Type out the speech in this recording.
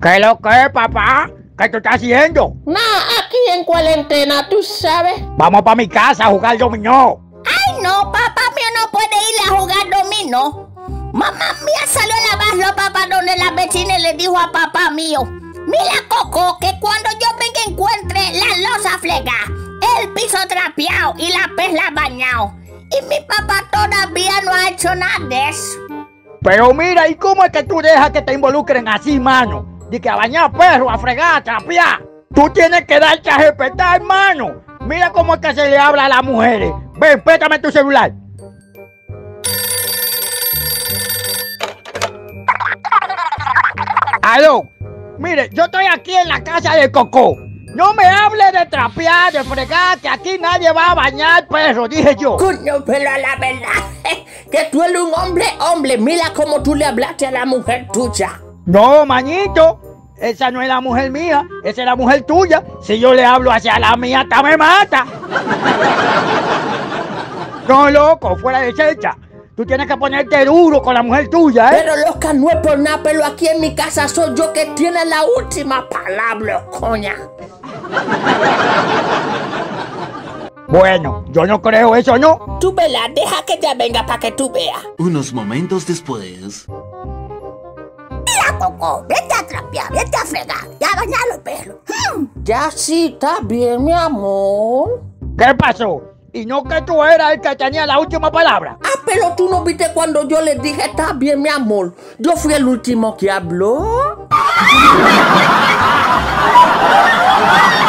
¿Qué lo que, papá? ¿Qué tú estás haciendo? Nada, aquí en cuarentena, tú sabes. Vamos para mi casa a jugar dominó. Ay, no, papá mío no puede ir a jugar dominó. Mamá mía salió a lavar ropa para donde la vecina y le dijo a papá mío: mira, Coco, que cuando yo venga encuentre la loza fregada, el piso trapeado y la perla bañado. Y mi papá todavía no ha hecho nada de eso. Pero mira, ¿y cómo es que tú dejas que te involucren así, mano? De que a bañar perro, a fregar, a trapear. Tú tienes que darte a respetar, hermano. Mira cómo es que se le habla a las mujeres. Ven, pétame tu celular. Aló, mire, yo estoy aquí en la casa de Coco. No me hable de trapear, de fregar, que aquí nadie va a bañar perro, dije yo. Coño, pero a la verdad, que tú eres un hombre. Mira cómo tú le hablaste a la mujer tuya. No, mañito, esa no es la mujer mía, esa es la mujer tuya. Si yo le hablo hacia la mía, hasta me mata. No, loco, fuera de checha. Tú tienes que ponerte duro con la mujer tuya, ¿eh? Pero loca, no es por nada, pero aquí en mi casa soy yo que tiene la última palabra, coña. Bueno, yo no creo eso, ¿no? Tú vela, deja que ya venga para que tú veas. Unos momentos después. Mira, Coco, vete a trapear, vete a fregar, ya a bañar los perros. Ya sí, está bien, mi amor. ¿Qué pasó? ¿Y no que tú eras el que tenía la última palabra? Ah, pero tú no viste cuando yo le dije, está bien, mi amor. Yo fui el último que habló.